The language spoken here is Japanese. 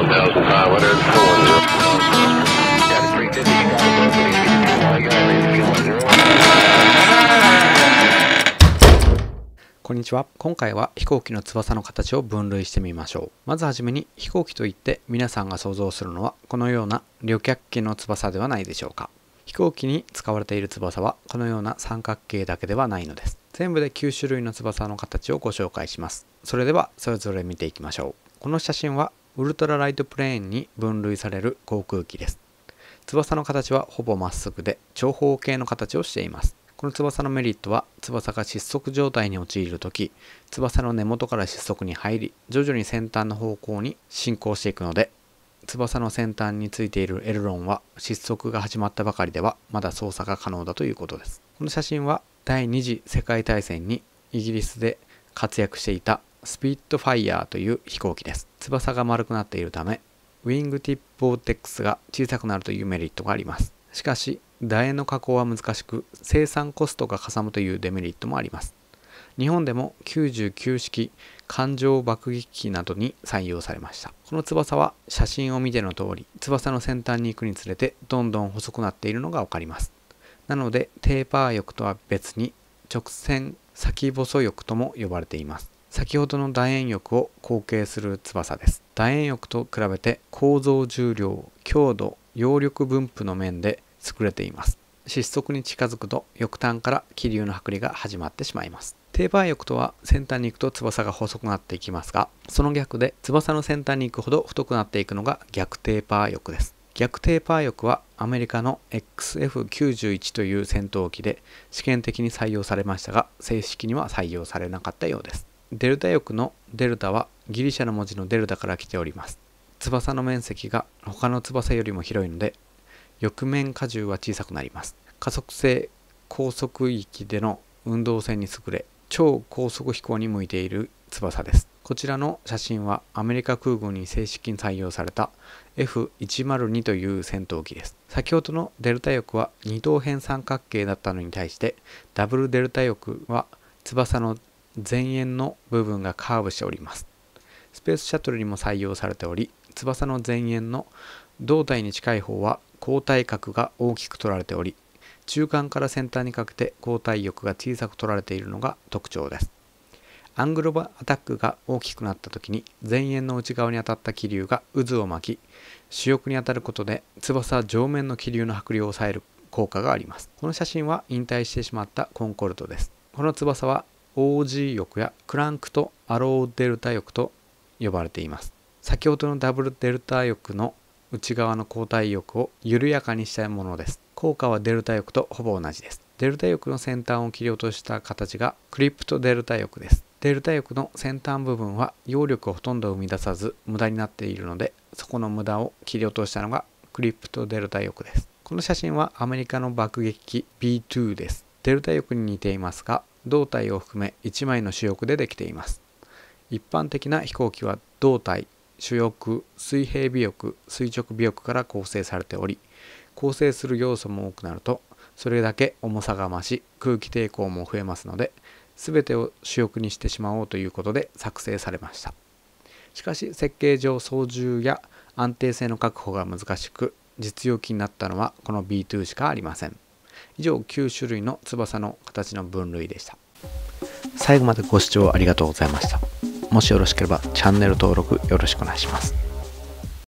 こんにちは。今回は飛行機の翼の形を分類してみましょう。まずはじめに飛行機といって皆さんが想像するのはこのような旅客機の翼ではないでしょうか。飛行機に使われている翼はこのような三角形だけではないのです。全部で9種類の翼の形をご紹介します。それではそれぞれ見ていきましょう。この写真はウルトラライトプレーンに分類される航空機です。翼の形はほぼまっすぐで長方形の形をしています。この翼のメリットは、翼が失速状態に陥るとき、翼の根元から失速に入り、徐々に先端の方向に進行していくので、翼の先端についているエルロンは失速が始まったばかりではまだ操作が可能だということです。この写真は第二次世界大戦にイギリスで活躍していたスピットファイヤーという飛行機です。翼が丸くなっているため、ウィングティップボーテックスが小さくなるというメリットがあります。しかし、楕円の加工は難しく、生産コストがかさむというデメリットもあります。日本でも99式艦上爆撃機などに採用されました。この翼は写真を見ての通り、翼の先端に行くにつれてどんどん細くなっているのがわかります。なので、テーパー翼とは別に直線先細翼とも呼ばれています。先ほどの楕円翼を後継する翼です。楕円翼と比べて構造重量、強度、揚力分布の面で優れています。失速に近づくと翼端から気流の剥離が始まってしまいます。テーパー翼とは先端に行くと翼が細くなっていきますが、その逆で翼の先端に行くほど太くなっていくのが逆テーパー翼です。逆テーパー翼はアメリカの XF91 という戦闘機で試験的に採用されましたが、正式には採用されなかったようです。デルタ翼のデルタはギリシャの文字のデルタから来ております。翼の面積が他の翼よりも広いので、翼面荷重は小さくなります。加速性高速域での運動性に優れ、超高速飛行に向いている翼です。こちらの写真はアメリカ空軍に正式に採用された F102 という戦闘機です。先ほどのデルタ翼は二等辺三角形だったのに対して、ダブルデルタ翼は翼の前縁の部分がカーブしております。スペースシャトルにも採用されており、翼の前縁の胴体に近い方は交代角が大きく取られており、中間から先端にかけて交代翼が小さく取られているのが特徴です。アングルアタックが大きくなった時に前縁の内側に当たった気流が渦を巻き、主翼に当たることで翼上面の気流の剥離を抑える効果があります。この写真は引退してしまったコンコルドです。この翼は OG 翼やクランクとアローデルタ翼と呼ばれています。先ほどのダブルデルタ翼の内側の交代翼を緩やかにしたものです。効果はデルタ翼とほぼ同じです。デルタ翼の先端を切り落とした形がクリプトデルタ翼です。デルタ翼の先端部分は揚力をほとんど生み出さず無駄になっているので、そこの無駄を切り落としたのがクリプトデルタ翼です。この写真はアメリカの爆撃機 B2 です。デルタ翼に似ていますが、胴体を含め1枚の主翼でできています。一般的な飛行機は胴体、主翼、水平尾翼、垂直尾翼から構成されており、構成する要素も多くなると、それだけ重さが増し、空気抵抗も増えますので、全てを主翼にしてしまおうということで作成されました。しかし設計上操縦や安定性の確保が難しく、実用機になったのはこの B2 しかありません。以上9種類の翼の形の分類でした。最後までご視聴ありがとうございました。もしよろしければチャンネル登録よろしくお願いします。